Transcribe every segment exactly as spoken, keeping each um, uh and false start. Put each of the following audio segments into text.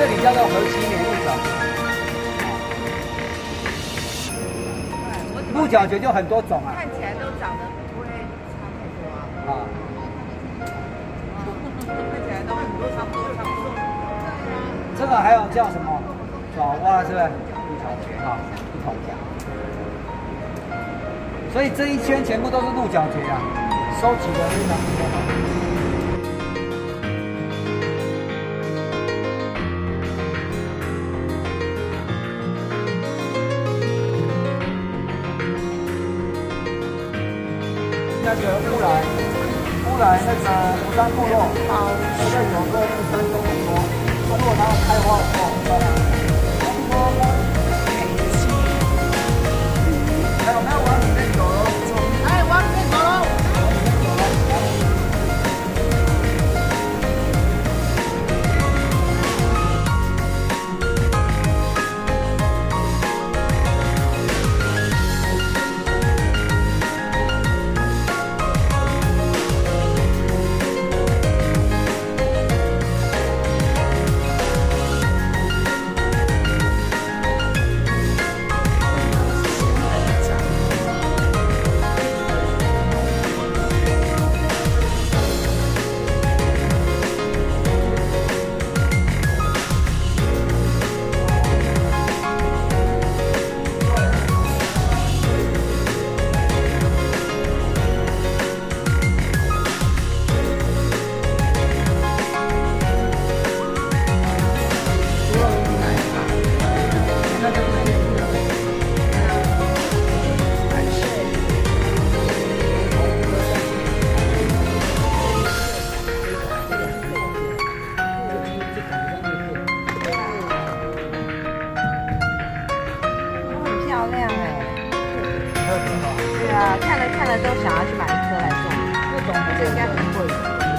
这里叫做河西莲雾角鹿角蕨就很多种啊。 看起来都长得不会差太多啊。啊。看起来都很多差不多差不多。 这个还有叫什么？爪哇是不是？鹿角蕨哈，一头角。所以这一圈全部都是鹿角蕨啊，收集的非常多。 那个乌来，乌来那个福山部落，那个有个那个山都很多，它如果它要开花的话，很漂亮。还有没有往里面走喽？哎，往里面走喽！往里面走喽！ 漂亮哎，对啊，看了看了都想要去买一颗来种，这种这应该很贵。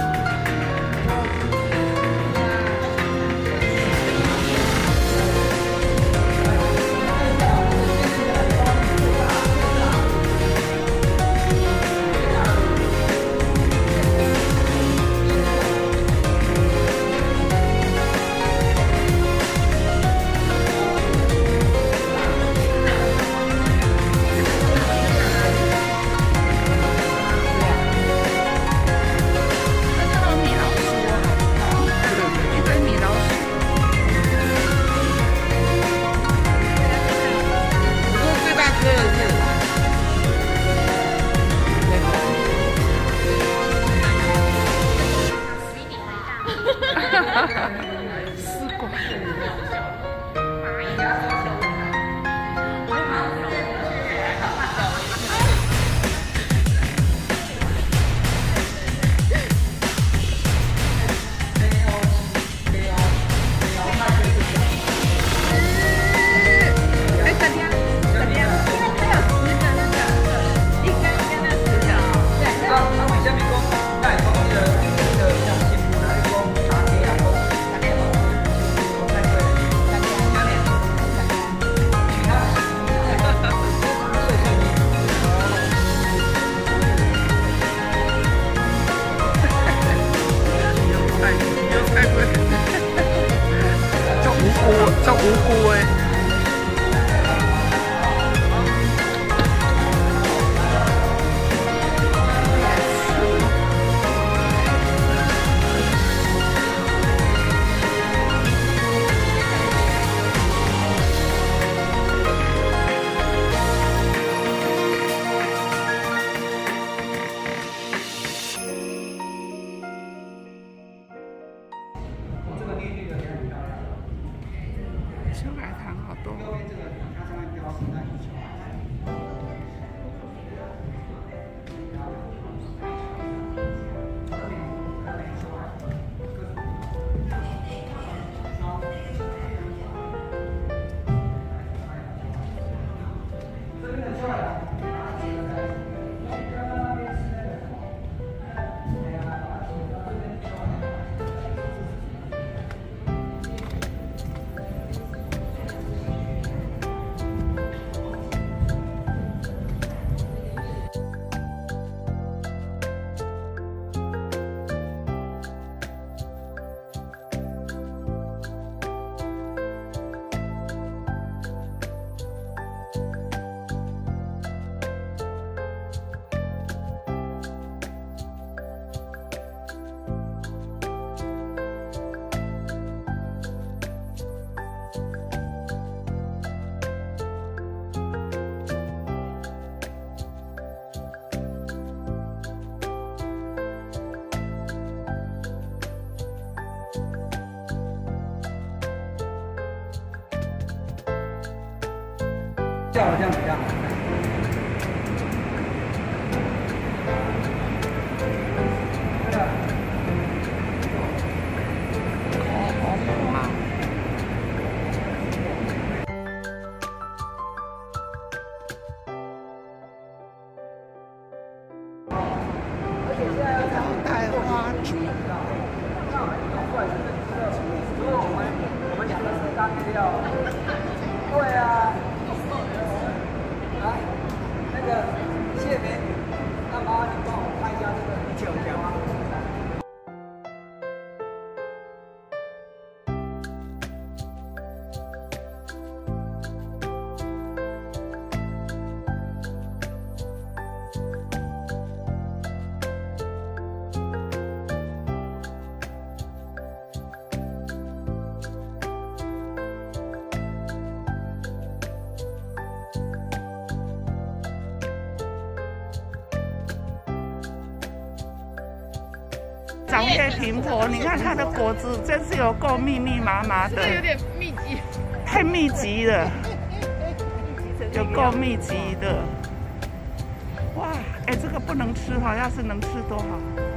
丝瓜。哎，这边，这边，因为它有十个那个，一根一根的十个。对。啊，啊，为什么讲带讲那个那个像幸福来讲茶叶啊，讲茶叶嘛，讲太贵了，茶叶茶叶，其他的，哈哈哈，碎碎念。太又太贵，叫无辜，叫无辜哎。 秋海棠好多。 叫这样比较好看。对啊。而且现在要采带花烛。那我们用出来是这个，如果我们我们讲的是干料，对啊。来，那个谢美女，那麻烦你帮我拍一下这个九条啊。 长叶平婆，你看它的果子真是有够密密麻麻的， 有点密集， 太密集了，有够密集的。哇，哎，这个不能吃哈，要是能吃多好。